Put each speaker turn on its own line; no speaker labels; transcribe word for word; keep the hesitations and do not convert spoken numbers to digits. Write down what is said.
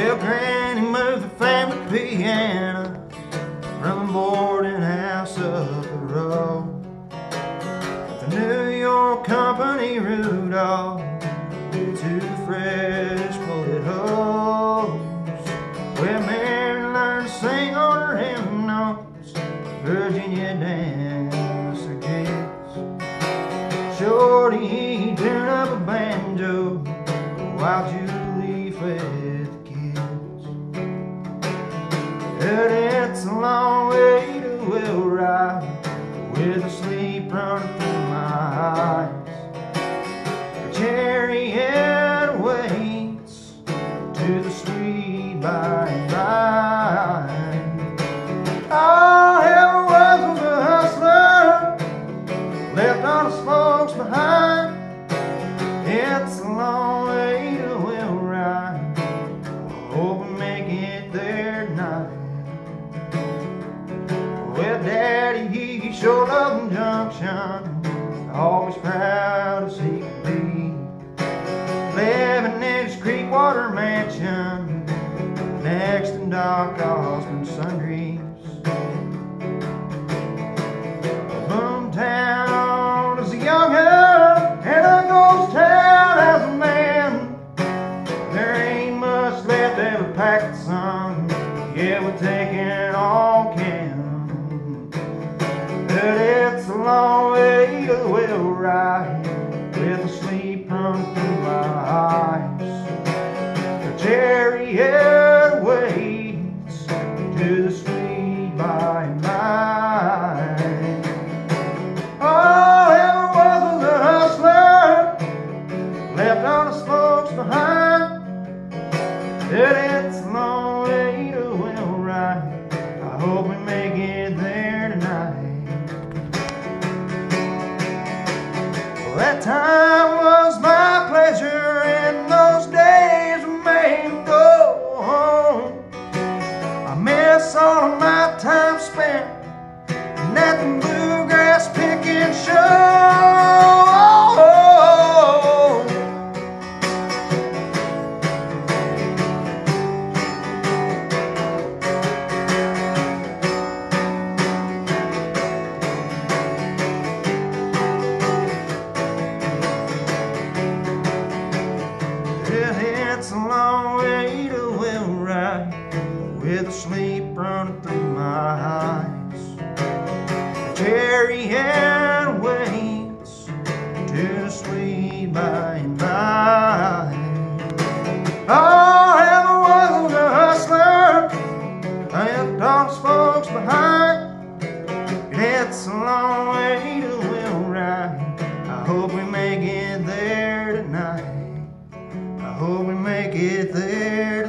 Well, Granny moved the family piano from the boarding house up the road. The New York Company Rudolph, two fresh bullet holes. Well, Mary learned to sing on her hymn notes, Virginia dance her jazz. Shorty, he tuned up a banjo while Julie fed the kids. But it's a long way to wheelwright with the sleep running through my eyes. The chariot waits to the sweet by and by. All ever was was a hustler, left all his folks behind. It's a long way to wheelwright, hope we make it there tonight. Well, Daddy, he sure loved the junction, always proud as he could be, living in his Creekwater mansion next to Doc Osmond's Sundries. Boomtown is a young'un and a ghost town as a man. There ain't much left of a packed sun, yeah, we're taking all can. But it's a long way to the wheelwright with the sleep running through my eyes. The chariot waits to the sweet by and by. All ever was was a hustler, left all his folks behind. But it's a long way to wheelwright, I hope we make it there tonight. Well, that time was my pleasure, and those days remain to go home. I miss all of my time spent at the bluegrass picking show. It's a long way to wheelwright with the sleep running through my eyes. The chariot waits to the sweet by and by. All ever was was a hustler, left all his folks behind. It's a long way to wheelwright, I hope we make it there tonight. I hope we make it there